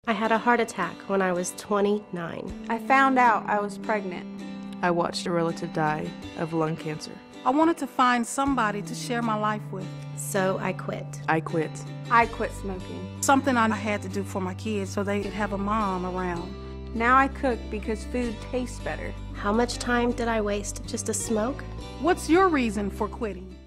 I had a heart attack when I was 29. I found out I was pregnant. I watched a relative die of lung cancer. I wanted to find somebody to share my life with. So I quit. I quit. I quit smoking. Something I had to do for my kids so they could have a mom around. Now I cook because food tastes better. How much time did I waste just to smoke? What's your reason for quitting?